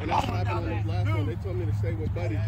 When I snapped on this last one, they told me to stay with Buddy.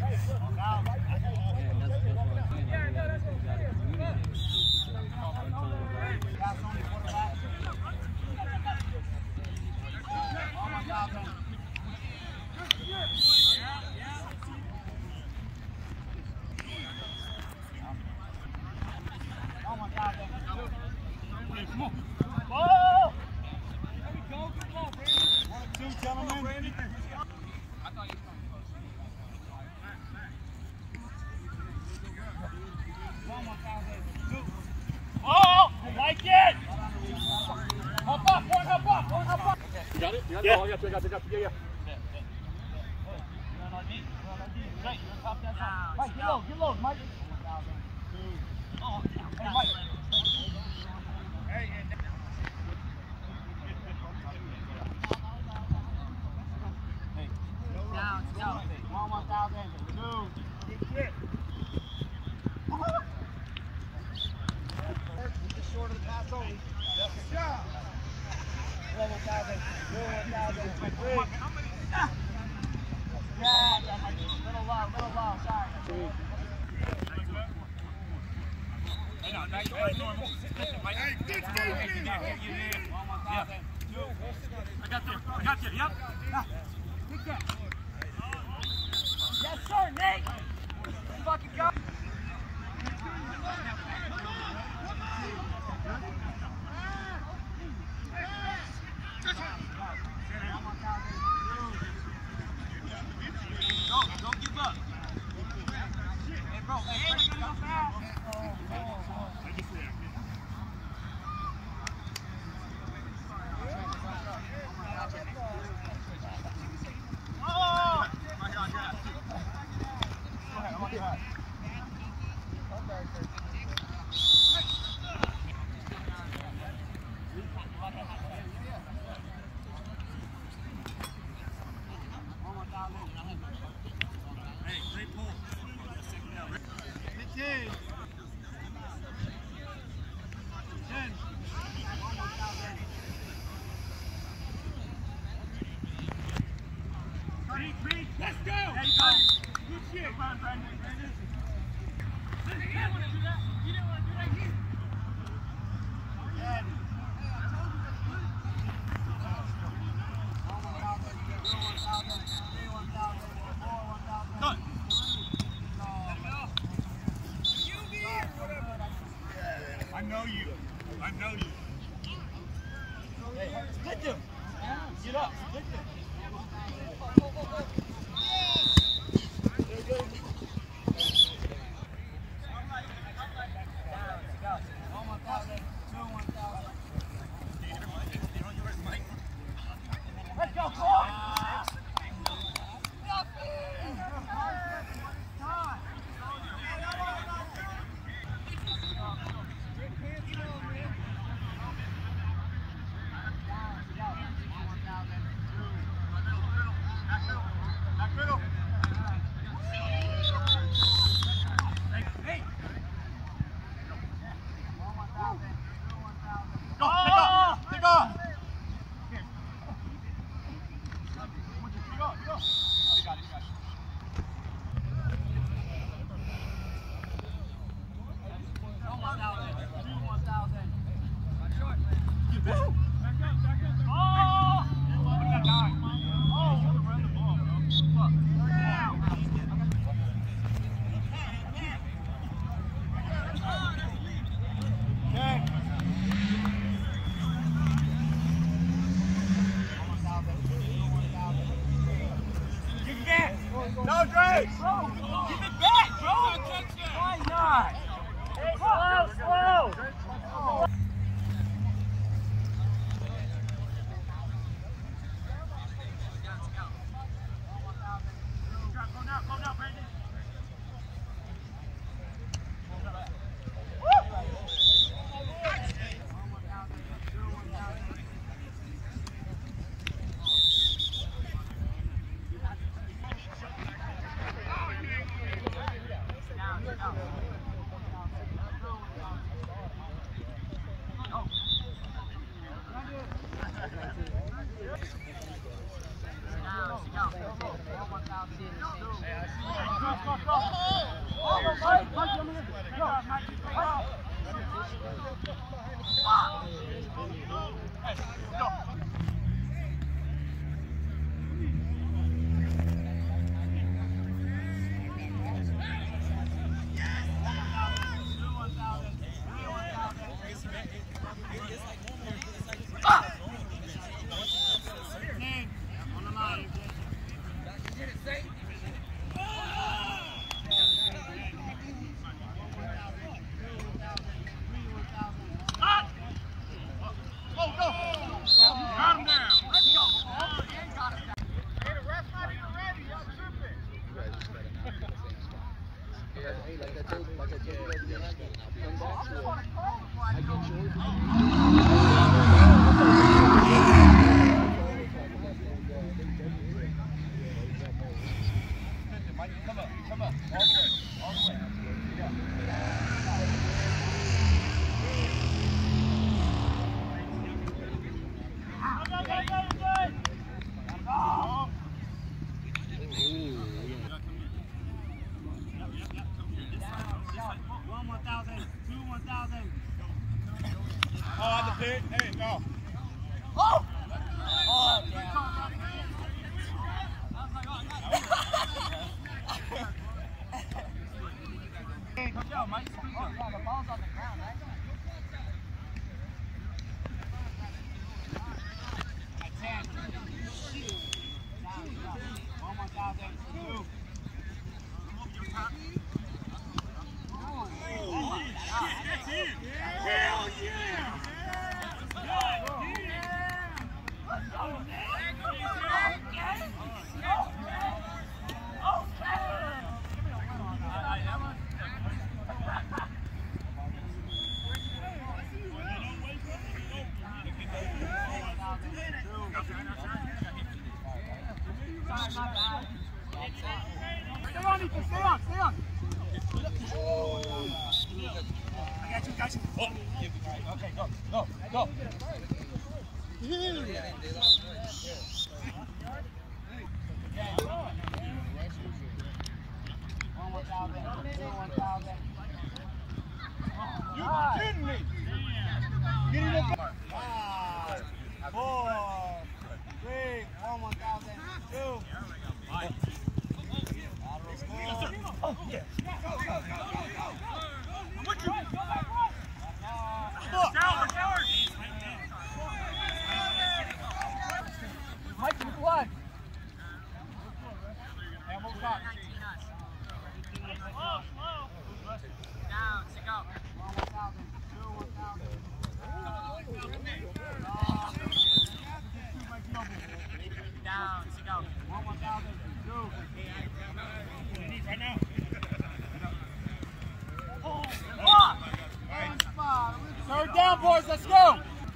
Third down, boys, let's go!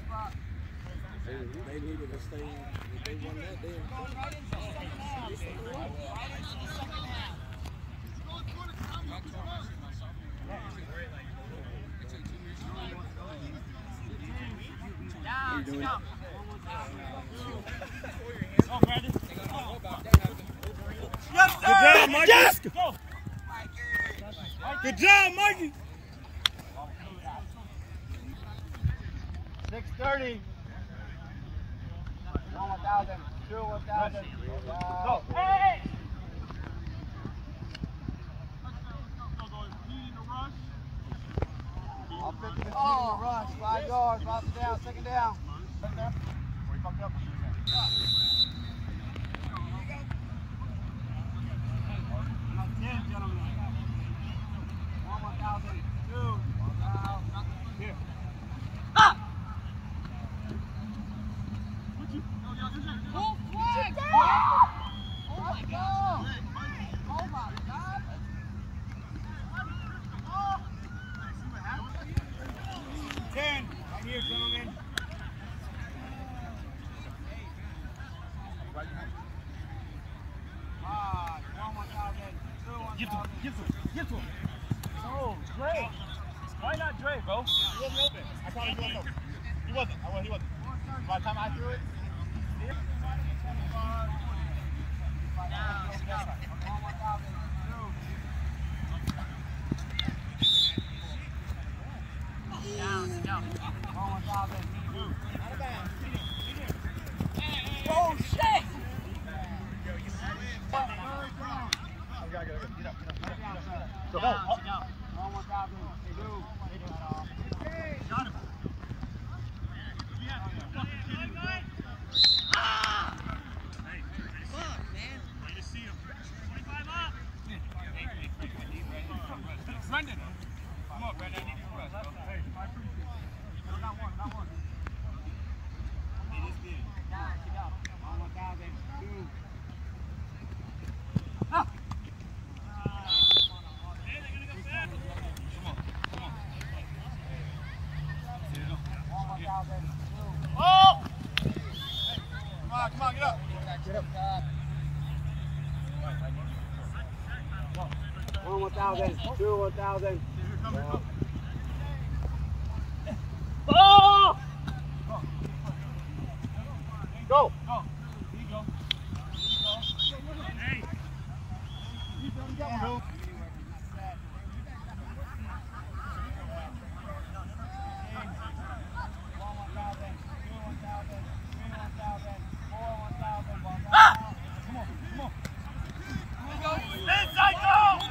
They needed to stay. If they won that, then. Go, Brandon. Yes, sir! Good job, Mikey! Yes! Go! Good job, Mikey! 6:30. 1,000. 1,000. Go. Hey! Oh, rush. 5 yards. Drop it down. Second down. We fucked up. 10, gentlemen. 1,000. 2. Here. Ah! Full flag! Oh my God! Oh my God! 10, right here, gentlemen. Give to him. Oh, Dre. Why not Dre, bro? He wasn't open. I thought he wasn't open. He wasn't. He wasn't. By the time I threw it, Oh, shit! Go. Got him. Brendan, come on, Brendan. I need you to rest, bro. Hey, I appreciate it. No, not one. It is big. On 1,000. Two. Ah! Hey, they're gonna go back. Come on. On 1,000. Two. Oh! Come on, get up. Get up. 1,000, 1,000. Oh! Go! Here you go. Hey! Go. Ah! Come on. Inside, go!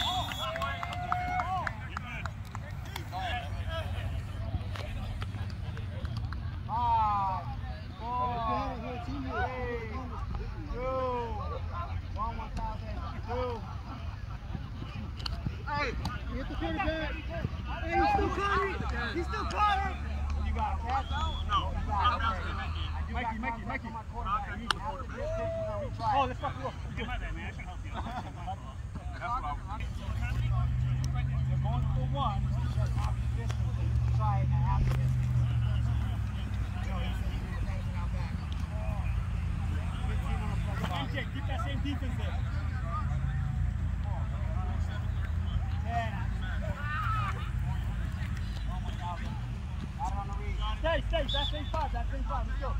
Hit the quarterback. Hey, he's still caught it. He's still caught it. You got a catch? No. Mikey. Oh, let's fuck you up. You're my bad, man. I should help you. That's what I was. They're going for one. Just half the distance. They try it at half the distance. No, he said he was hanging out back. 15 on the plus 5. MJ, get that same defense there. 10. Stay, that same spot, let's go.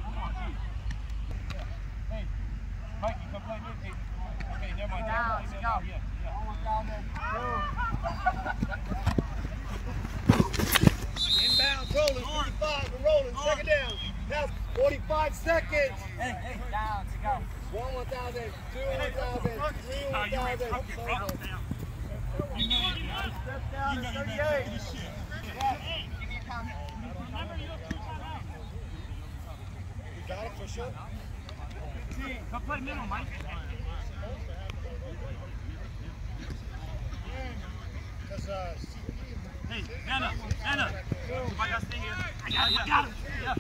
Hey, Mikey, come play mid. Hey. Okay, never mind. Yeah. Inbound, rolling, 55, we're rolling, second down. Now 45 seconds. Hey, down, to go. 1,000, 2,000, 3,000. You know you better do this shit. Hey, give me a comment. Remember, you have 2 timeouts. You got it for sure. Come play middle, Mike. Hey, Anna. If I gotta stay here, I got him. Yeah.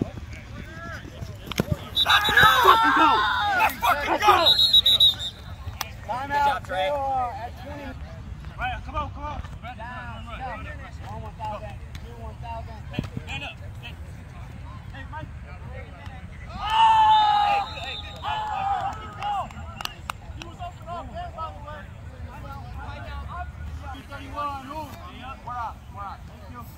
Let's fucking go! Timeout, Trey. At 20. Right, come on. Run. 1,000, 1,000. Hey, stand up. Hey, Mike. Oh! Hey, good go! He was open up there, by the way. 231, move. We're out. Thank you.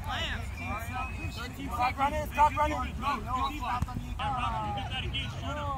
Stop running. No. You got that against shooter.